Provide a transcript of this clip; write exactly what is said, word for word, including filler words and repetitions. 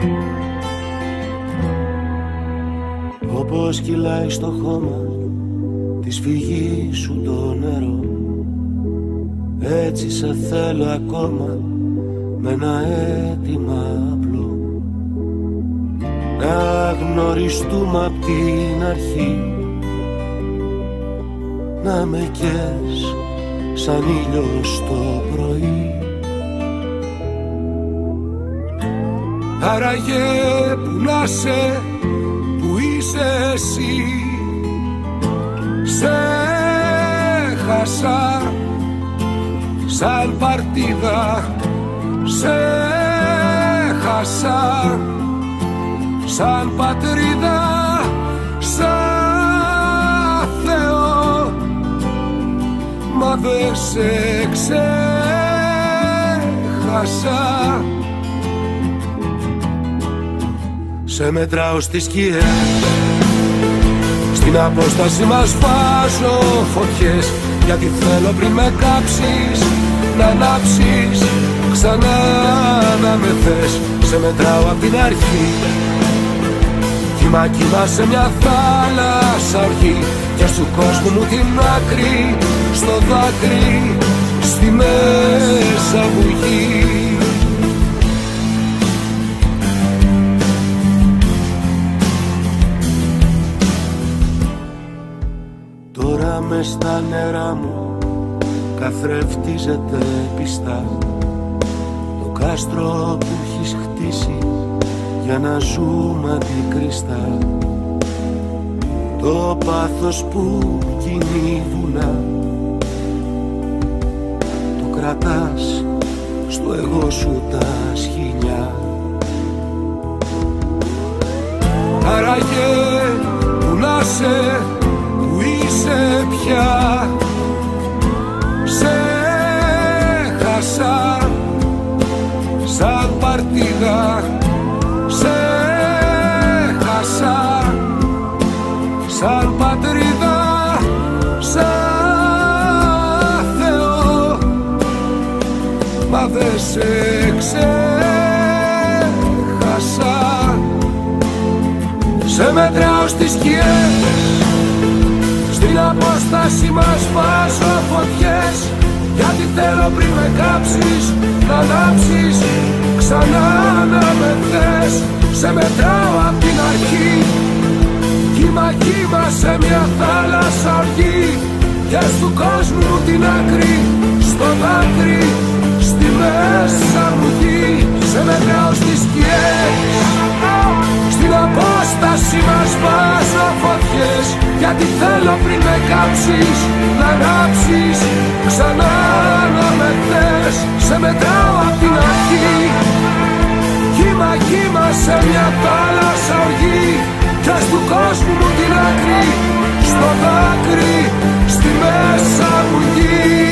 Όπως κυλάει στο χώμα της φυγής σου το νερό, έτσι σε θέλω ακόμα με ένα αίτημα απλό, να γνωριστούμε απ' την αρχή, να με καις σαν ήλιος το πρωί. Άραγε που να σε, που είσαι εσύ, σε χάσα σαν παρτίδα, σε χάσα σαν πατρίδα, σαν Θεό, μα δε σε ξέχασα. Σε μετράω στις σκιές, στην απόσταση μας βάζω φωτιές, γιατί θέλω πριν με κάψεις να ανάψεις ξανά να με θες. Σε μετράω απ' την αρχή, κύμα κύμα σε μια θάλασσα οργή, και στου κόσμου μου την άκρη, στο δάκρυ, στη μέσα μου γη. Τώρα μες στα νερά μου καθρεφτίζεται πιστά το κάστρο που έχεις χτίσει για να ζούμε αντικριστά. Το πάθος που κινεί βουνά το κρατάς στο εγώ σου τα σχοινιά. Άραγε που να σε, που είσαι πια, σε χάσα σαν παρτίδα, σε χάσα σαν πατρίδα, σαν Θεό, μα δε σε ξέχασα. Σε μετράω στις σκιές, στην απόσταση μας βάζω φωτιές, γιατί θέλω πριν με κάψεις να ανάψεις ξανά να με θες. Σε μετράω απ' την αρχή, κύμα κύμα σε μια θάλασσα οργή, και στου κόσμου την άκρη, στο δάκρυ, στη μέσα μου γη. Σε μετράω στις σκιές, στην απόσταση μας βάζω φωτιές, γιατί θέλω πριν με κάψεις να ανάψεις ξανά να με θες. Σε μετράω απ' την αρχή, κύμα κύμα σε μια θάλασσα οργή, και στου κόσμου μου την άκρη, στο δάκρυ, στη μέσα μου γη.